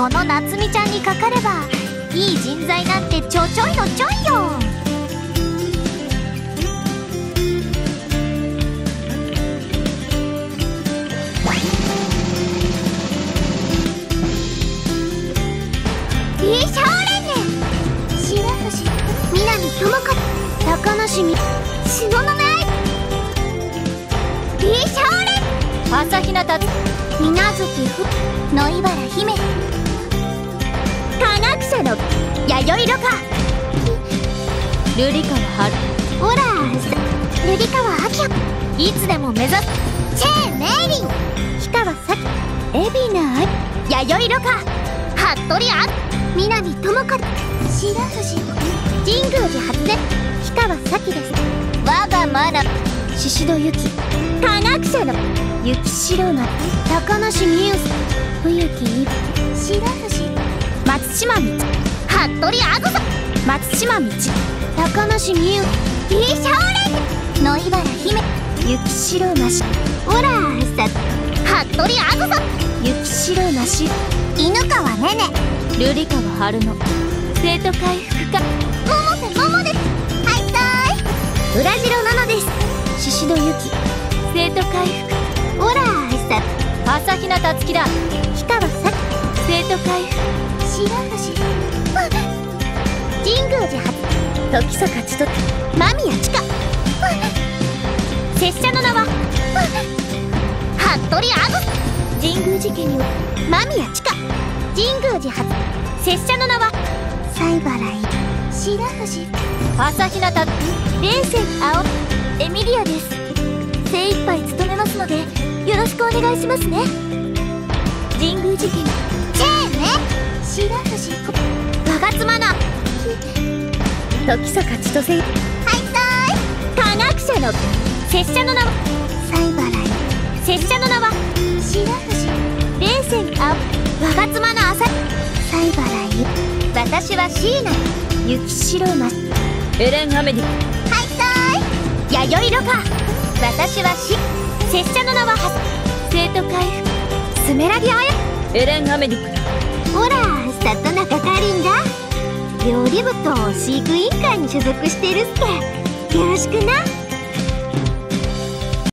この夏美ちゃんにかかればいい人材なんてちょいのちょいよ。美少年ね、白藤南智子高梨美東雲愛美少年朝比奈達水無月ふ野井原姫科学者の弥生ろか瑠璃川春ほら瑠璃川明いつでも目指すチェーメイリン氷川咲海海老名愛弥生ろか服部あ南智子白藤神宮寺初音氷川咲です。我がマナ宍戸由紀科学者の雪城丸高梨美優冬木伊白藤松島道服部あずさ松島道高梨美優美少年野井原姫雪城なしほらさ服部あずさ雪城なし犬川ねね瑠璃川春乃生徒会副課百瀬桃ですはいさーい浦城奈々です宍戸由紀生徒会副ほらさ朝比奈達樹だ氷川咲生徒会副白藤神宮寺初時坂千歳間宮千佳拙者の名は服部あず神宮寺家に間宮千佳神宮寺初拙者の名は西原入白藤朝比奈達霊泉青エミリアです。精一杯務めますのでよろしくお願いしますね。神宮寺家にチェーンね白藤我が妻の時坂千歳はいさーい科学者の拙者の名は西原入拙者の名は白藤霊泉青我が妻の朝西原入私は椎名雪城マスエレン・アメリはいさーい弥生ろか私は拙者の名は生徒会スメラギアヤエレン・アメリほら里中かりんだ料理部と飼育委員会に所属してるっすけよろしくな。